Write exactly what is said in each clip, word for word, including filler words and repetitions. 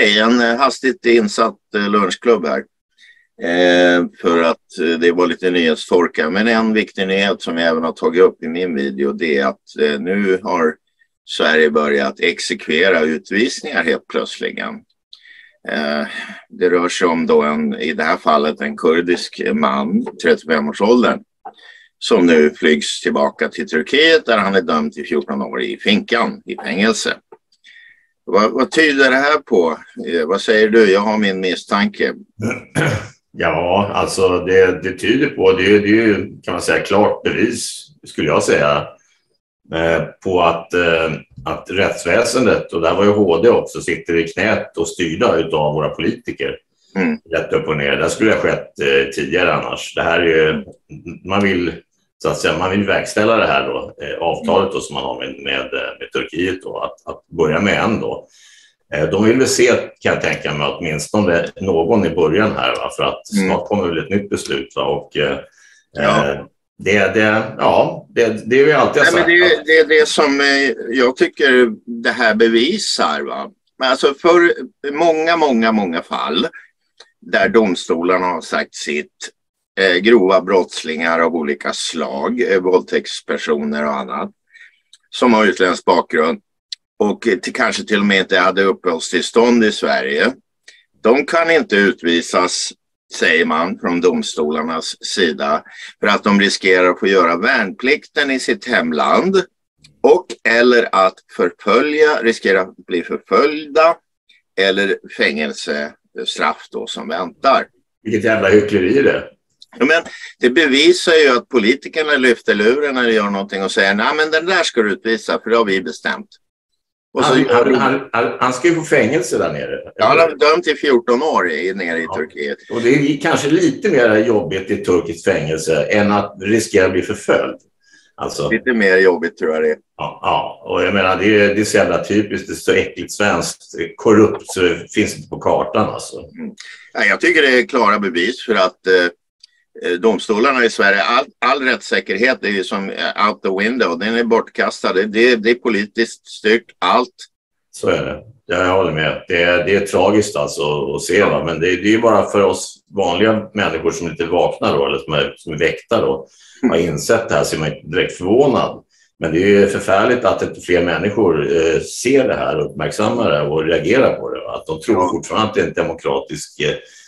Hej, en hastigt insatt lunchklubb här. Eh, för att eh, det var lite nyhetstorka. Men en viktig nyhet som jag även har tagit upp i min video, det är att eh, nu har Sverige börjat exekvera utvisningar helt plötsligen. Eh, det rör sig om då en, i det här fallet en kurdisk man, trettiofem-årsåldern, som nu flygs tillbaka till Turkiet där han är dömd till fjorton år i finkan, i fängelse. Vad, vad tyder det här på? Eh, vad säger du? Jag har min misstanke. Ja, alltså det, det tyder på, det, det är ju kan man säga klart bevis, skulle jag säga, eh, på att, eh, att rättsväsendet, och där var ju H D också, sitter i knät och styrda utav våra politiker. Mm. Rätt upp och ner. Det skulle ha skett eh, tidigare annars. Det här är ju, man vill så att säga, man vill verkställa det här då, eh, avtalet då, som man har med, med, med Turkiet då, att, att börja med en då. Eh, de vill väl se, kan jag tänka mig, åtminstone någon i början här, va, för att snart mm. kommer väl ett nytt beslut, va, och eh, ja. Det, det, ja, det, det är ju alltid Nej, sagt. Men det, det är det som jag tycker det här bevisar, va. Men alltså för många, många, många fall där domstolarna har sagt sitt, eh, grova brottslingar av olika slag, eh, våldtäktspersoner och annat, som har utländsk bakgrund och till, kanske till och med inte hade uppehållstillstånd i Sverige. De kan inte utvisas, säger man från domstolarnas sida, för att de riskerar att få göra värnplikten i sitt hemland och eller att förfölja, riskera att bli förföljda eller fängelsestraff då som väntar. Vilket jävla hyckleri det. Men det bevisar ju att politikerna lyfter luren när de gör någonting och säger nej, men den där ska du utvisa för det har vi bestämt. Och så han, han, du... han, han, han ska ju få fängelse där nere. Ja, han har dömt till fjorton år i, nere i ja. Turkiet. Och det är kanske lite mer jobbigt i turkiskt fängelse än att riskera att bli förföljd. Alltså, lite mer jobbigt tror jag det är. Ja, ja, och jag menar det är, det är så jävla typiskt, det är så äckligt svenskt, korrupt så det finns inte på kartan alltså. Mm. Ja, jag tycker det är klara bevis för att eh, domstolarna i Sverige, all, all rättssäkerhet är ju som out the window, den är bortkastad, det, det är politiskt styrt, allt. Så är det, jag håller med. Det är, det är tragiskt alltså att se, va? Men det, det är ju bara för oss vanliga människor som inte vaknar då, eller som är, som är väkta då, har insett det här, så är man inte direkt förvånad. Men det är ju förfärligt att inte fler människor eh, ser det här, uppmärksammar det och reagerar på det. Va? Att de tror ja. fortfarande att det är en demokratisk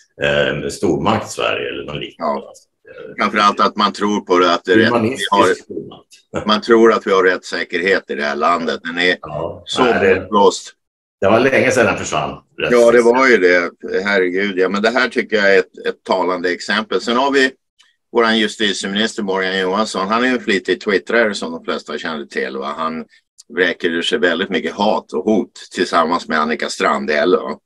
eh, stormakt Sverige eller något liknande. Ja. Framförallt att man tror på det, att det är, vi har, man tror att vi har rättssäkerhet i det här landet. Den är ja. så blåst. Det var länge sedan den försvann. Ja, det var ju det. Herregud, ja. Men det här tycker jag är ett, ett talande exempel. Sen har vi vår justitieminister Morgan Johansson. Han är ju en flitig twittrare som de flesta känner till. Va? Han vräker ur sig väldigt mycket hat och hot tillsammans med Annika Strandhäll. Va?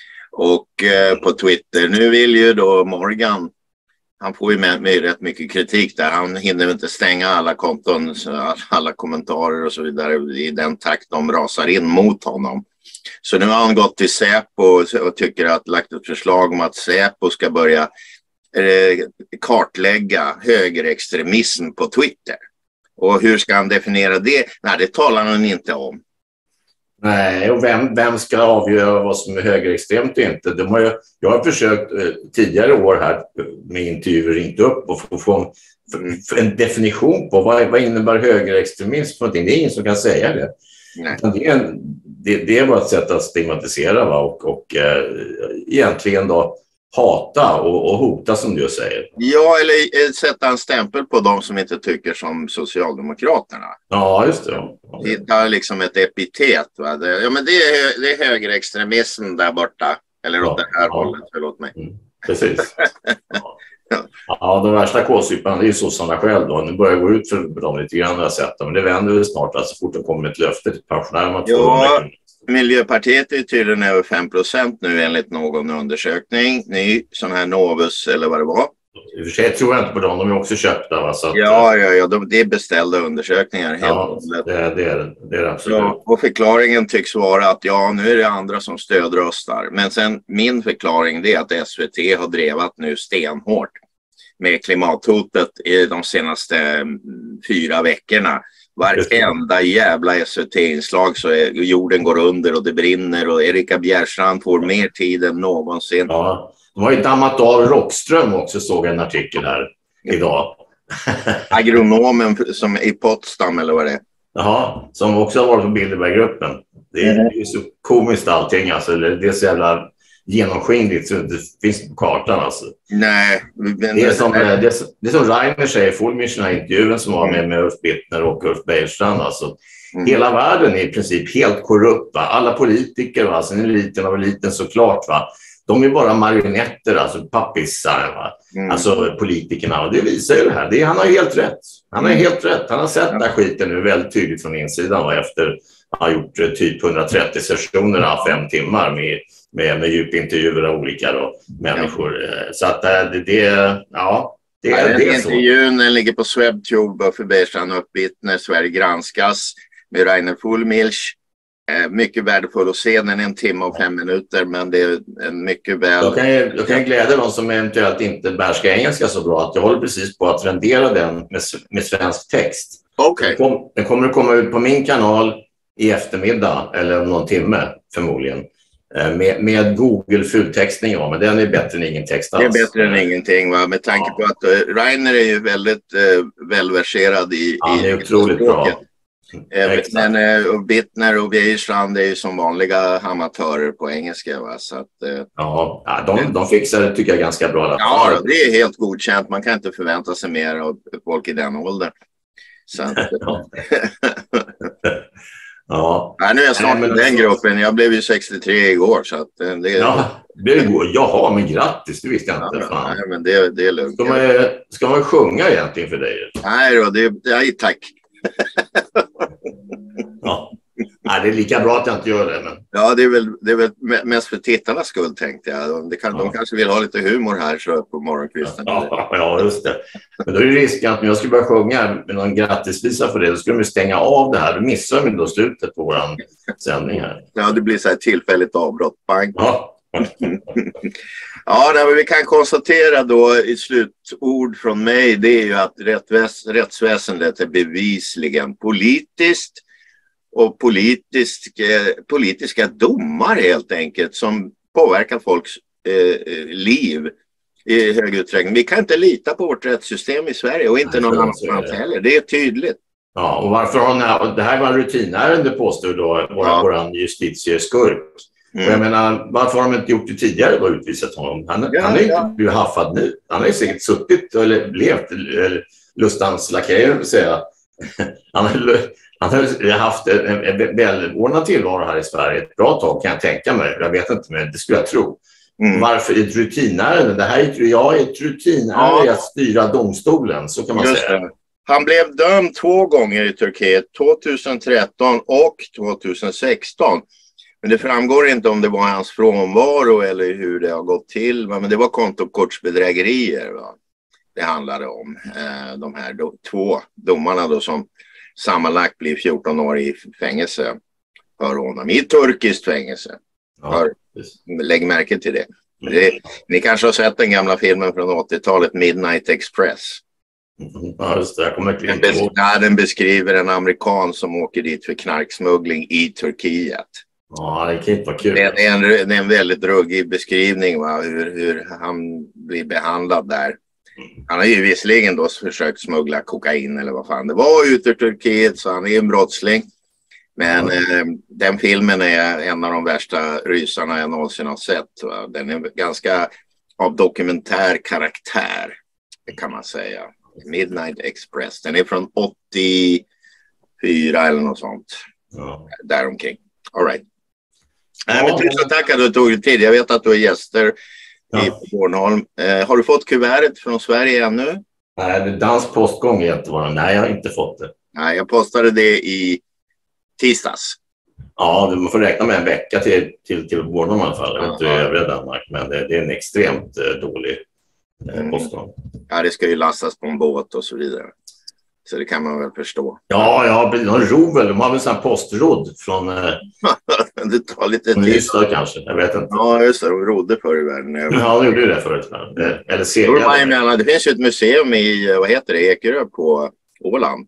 Och eh, på Twitter, nu vill ju då Morgan, han får ju med, med rätt mycket kritik där. Han hinner inte stänga alla konton, alla kommentarer och så vidare i den takt de rasar in mot honom. Så nu har han gått till Säpo och tycker att lagt ett förslag om att Säpo ska börja eh, kartlägga högerextremism på Twitter. Och hur ska han definiera det? Nej, det talar han inte om. Nej, och vem, vem ska avgöra vad som är högerextremt och inte? De har ju, jag har försökt eh, tidigare år här med intervjuer ringt upp och få, få en, för en definition på vad, vad innebär högerextremism för någonting. Det är ingen som kan säga det. Nej. Det, är en, det, det är bara ett sätt att stigmatisera, va? och, och eh, egentligen då hata och, och hota som du säger. Ja, eller sätta en stämpel på de som inte tycker som Socialdemokraterna. Ja, just det. Ja. Det är liksom ett epitet. Va? Det, ja, men det är, det är högerextremism där borta. Eller ja, åt det här ja. hållet, förlåt mig. Mm, precis. ja. ja, de värsta kåsyparna det är ju sossarna själv då. Nu börjar jag gå ut för dem lite grann har jag sett. Men det vänder väl snart, alltså fort det kommer ett löfte till pensionärerna. Ja, Miljöpartiet är tydligen över fem procent nu enligt någon undersökning. Ny sån här Novus eller vad det var. I och för sig tror jag inte på dem, de är också köpta. Va? Så att, ja, ja, ja, det är beställda undersökningar. Helt ja, det, det, är, det är absolut. Ja, och förklaringen tycks vara att ja, nu är det andra som stödröstar. Men sen min förklaring det är att S V T har drevat nu stenhårt med klimathotet i de senaste fyra veckorna. Varenda jävla S V T-inslag så är jorden går under och det brinner och Erika Bjärstrand får mer tid än någonsin. Ja, de har ju dammat av Rockström också, såg en artikel här idag. Agronomen som i Potsdam eller vad det är. Jaha, som också har varit på Bilderberggruppen. Det är, mm. det är så komiskt allting, alltså. Det är så jävla genomskinligt så det finns på kartan alltså. Nej. Men det, är som, det, är, det är som Reiner säger, Fullmission intervjun som var med med Ulf Bittner och Ulf Bergstrand alltså. Mm. Hela världen är i princip helt korrupt, va? Alla politiker, va? Sen eliten av eliten såklart, va? De är bara marionetter, alltså pappissar, va? Mm. Alltså politikerna, och det visar ju det här. Det är, han har ju helt rätt. Han har mm. helt rätt. Han har sett mm. den här skiten nu väldigt tydligt från insidan, va? Efter han har gjort typ hundratrettio sessioner, fem timmar med Med, med djupintervjuer av olika då, människor. Ja. Så att det, det ja, det, ja, det är så. Intervjun den ligger på Swebtube och för Bergstrand och Bittner, Sverige granskas med Rainer Fullmilch. Eh, mycket värdefull att se, den är en timme och fem minuter, men det är en mycket väl... Jag kan, jag kan glädja någon som eventuellt inte behärskar engelska så bra att jag håller precis på att rendera den med, med svensk text. Okay. Den, kom, den kommer att komma ut på min kanal i eftermiddag eller om någon timme förmodligen. Med, med Google fulltextning, ja, men den är bättre än ingen text alls. Det är bättre än ingenting, va? Med tanke ja. på att uh, Reiner är ju väldigt uh, välverserad i, ja, i det är otroligt bra. Uh, men uh, Bittner och Bjärstrand är ju som vanliga amatörer på engelska, va? Så att, uh, ja, de, de fixar det tycker jag ganska bra. Ja, det är helt godkänt. Man kan inte förvänta sig mer av folk i den åldern. Så att, ja. Ja. Nej, nu är jag snart Nej, i den gruppen. Jag blev ju sextiotre igår. Så att det, ja, det går. Jaha, men grattis. Det visste jag inte. Ja, nej, men det, det är lugnt. Ska man, ska man sjunga egentligen för dig? Nej då, det, nej, tack. Ja. Nej, det är lika bra att jag inte gör det. Men... Ja, det är, väl, det är väl mest för tittarnas skull, tänkte jag. Det kan, ja. De kanske vill ha lite humor här så på morgonkvisten. Ja, ja, just det. Men då är det risken att om jag skulle börja sjunga med någon grattisvisa för det, då skulle de stänga av det här. Då missar vi då slutet på vår sändning här. Ja, det blir så här tillfälligt avbrott. Bang. Ja. Ja, men vi kan konstatera då i slutord från mig, det är ju att rättsväs- rättsväsendet är bevisligen politiskt och politisk, eh, politiska domar helt enkelt som påverkar folks eh, liv i hög utsträckning. Vi kan inte lita på vårt rättssystem i Sverige och inte Nej, någon annanstans heller. Det är tydligt. Ja, och varför har ni, det här var en rutinärende påstår då vår, ja. vår justitieskurk. Mm. Och jag menar, varför har de inte gjort det tidigare och utvisat honom? Han, ja, han är ja. inte blivit haffad nu. Han har ju säkert suttit eller levt lustans lakejer, vill säga. Han har, han har haft en, en välordnad tillvaro här i Sverige ett bra tag kan jag tänka mig. Jag vet inte, men det skulle jag tro. Mm. Varför ett rutinärende? Det här är, jag är ett rutinärende ja. att styra domstolen, så kan man Just säga. Det. Han blev dömd två gånger i Turkiet, tjugohundratretton och tjugohundrasexton. Men det framgår inte om det var hans frånvaro eller hur det har gått till. Men det var kontokortsbedrägerier, va? Det handlade om. Eh, de här do, två domarna då som sammanlagt blir fjorton år i fängelse för honom. I turkiskt fängelse. Ja, för, lägg märke till det. det. Ni kanske har sett den gamla filmen från åttiotalet, Midnight Express. Ja, just det. Jag kommer inte den, bes- ja, den beskriver en amerikan som åker dit för knarksmuggling i Turkiet. Ja, det kan inte vara kul. Det är en, det är en väldigt ruggig beskrivning, va? Hur, hur han blir behandlad där. Han har ju visserligen då försökt smuggla kokain eller vad fan det var ut ur Turkiet, så han är en brottsling. Men mm. eh, den filmen är en av de värsta rysarna jag någonsin har sett. Va? Den är ganska av dokumentär karaktär, kan man säga. Midnight Express. Den är från åttiofyra eller något sånt. Ja. Däromkring. All right. Nej, men tusen tack att du tog dig tid. Jag vet att du är gäster ja. i Bornholm. Eh, har du fått kuvertet från Sverige ännu? Nej, det är dansk postgång egentligen. Nej, jag har inte fått det. Nej, jag postade det i tisdags. Ja, du får räkna med en vecka till, till, till Bornholm i alla fall. Jag vet inte hur övriga Danmark, men det, det är en extremt eh, dålig eh, postgång. Ja, det ska ju lastas på en båt och så vidare. Så det kan man väl förstå. Ja, ja, de rovel. De har väl sån postrodd från... Eh, det tar lite tid. Ystad kanske, jag vet inte. Ja, just det. De rodde förr i världen. Ja, de gjorde ju det förut. Eller seglade. Det finns ju ett museum i, vad heter det, Ekerö på Åland.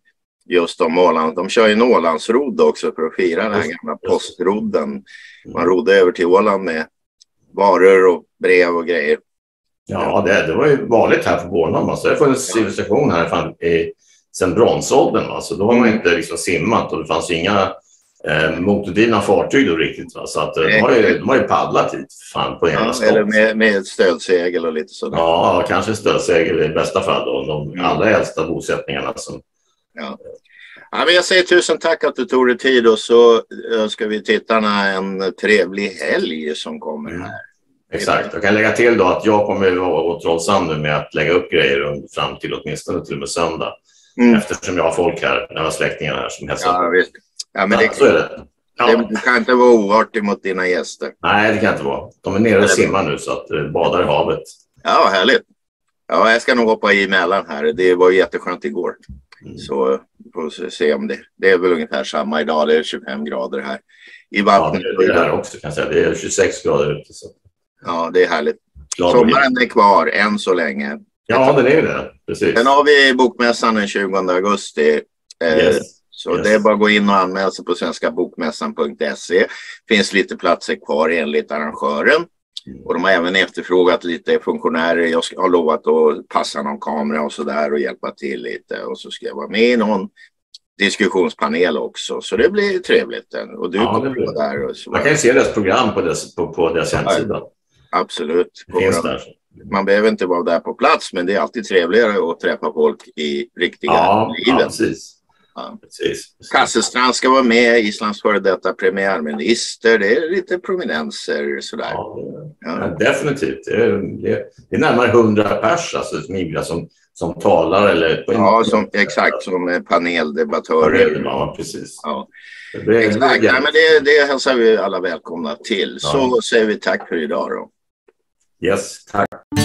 just om Åland. De kör ju en Ålandsrodd också för att fira den här gamla postrodden. Man rodde över till Åland med varor och brev och grejer. Ja, det, det var ju vanligt här på Bornholm. Alltså. Det har funnits civilisation här fan, i, sedan bronsåldern. Alltså. Då har man inte liksom simmat och det fanns inga eh, motordrivna fartyg då riktigt. Va? Så att, de, har ju, de har ju paddlat hit fan, på hela ja, eller med, med stödsegel och lite sådär. Ja, kanske stödsegel i bästa fall. Då. De mm. allra äldsta bosättningarna. Som, ja. Ja, men jag säger tusen tack att du tog dig tid och så önskar vi tittarna en trevlig helg som kommer här. Mm. Exakt. Jag kan lägga till då att jag kommer att vara återhållsam nu med att lägga upp grejer fram till åtminstone till och med söndag. Mm. Eftersom jag har folk här, jag har släktingar här som hälsar. Ja, visst. Ja, men det, ja, så är det. Ja. Det, du kan inte vara oartig mot dina gäster. Nej, det kan inte vara. De är nere och simmar nu så att uh, badar i havet. Ja, härligt. Ja, jag ska nog hoppa i emellan här. Det var jätteskönt igår. Mm. Så får vi se om det. Det är väl ungefär samma idag. Det är tjugofem grader här i vattnet. Ja, det är det här också kan jag säga. Det är tjugosex grader ute. Så. Ja, det är härligt. Sommaren är kvar än så länge. Ja, det är det. Precis. Sen har vi bokmässan den tjugonde augusti. Yes. Så yes. det är bara att gå in och anmäla sig på svenska bokmässan punkt se. Finns lite platser kvar enligt arrangören. Mm. Och de har även efterfrågat lite funktionärer. Jag har lovat att passa någon kamera och sådär och hjälpa till lite. Och så ska jag vara med i någon diskussionspanel också. Så det blir trevligt. Och du ja, det blir... där. Och så. Man kan ju se deras program på deras, på, på deras hemsida. Absolut. Det finns där. Man behöver inte vara där på plats, men det är alltid trevligare att träffa folk i riktiga ja, livet. Ja, precis. Ja. Precis. Kasselstrand ska vara med, Islands före detta premiärminister. Det är lite prominenser sådär. Ja, ja. Ja, definitivt. Det är, det, det är närmare hundra pers alltså, som, som, som talar. Eller på ja, som, exakt. Som paneldebattörer. Ja, precis. Ja. Det, exakt. det, Nej, men det, det hälsar vi alla välkomna till. Ja. Så säger vi tack för idag då. Yes, tack.